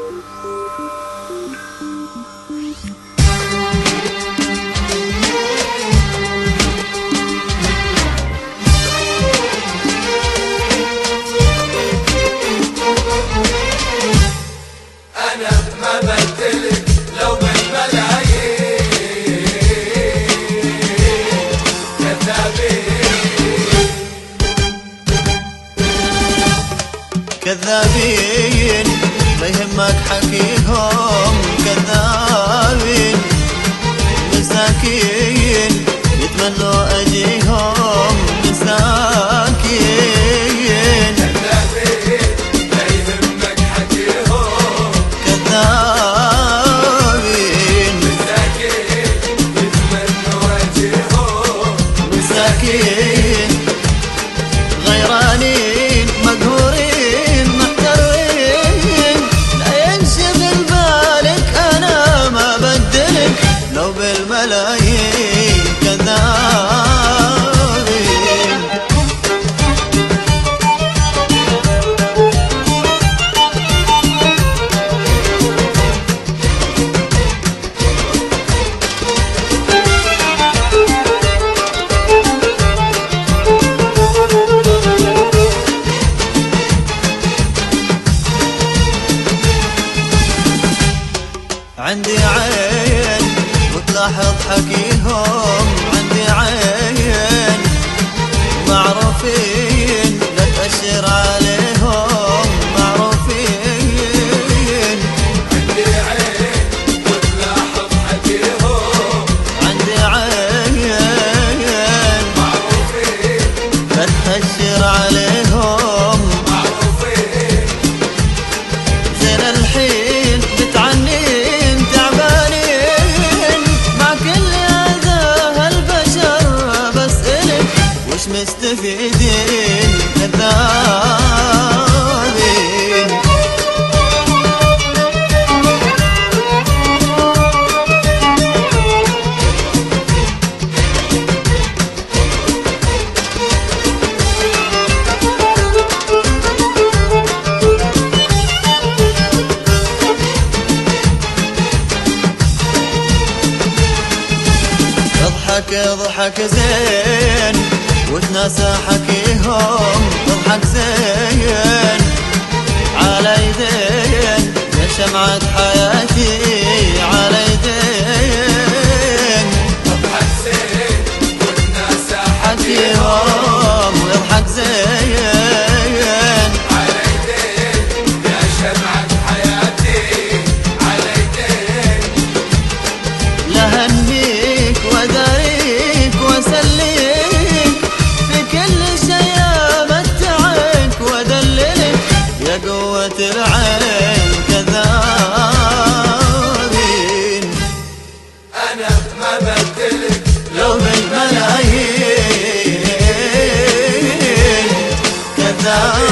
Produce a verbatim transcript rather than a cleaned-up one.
كذابين لا يهمك حكيهم، كذابين مساكين يتمنوا اجيهم، مساكين كذابين لا يهمك حكيهم، كذابين مساكين يتمنوا اجيهم، مساكين غيرانين مقهورين محتارين، لا ينشغل بالك انا ما بدلك لو بالملايين، كذابين عندي عين وتلاحظ حكيهم، عندي عين معروفين لا تأشر عليهم، معروفين عندي عين وتلاحظ حكيهم، عندي عين معروفين لا تأشر عليهم، معروفين زين الحين بتعنين تعبانين مع كل هذا هالبشر، بسألك وش مستفيدين، كذابين اضحك اضحك زين وتناسى حكيهم، اضحك زين على يدين يا شمعة حياتي، على يدين اضحك زين وتناسى حكيهم، اضحك زين على يدين يا شمعة حياتي، على يدين لهنيك وداريك واسليك في كل شي امتعك وادللك يا قوة العين، كذابين انا ما بدلك لو بالملايين، كذابين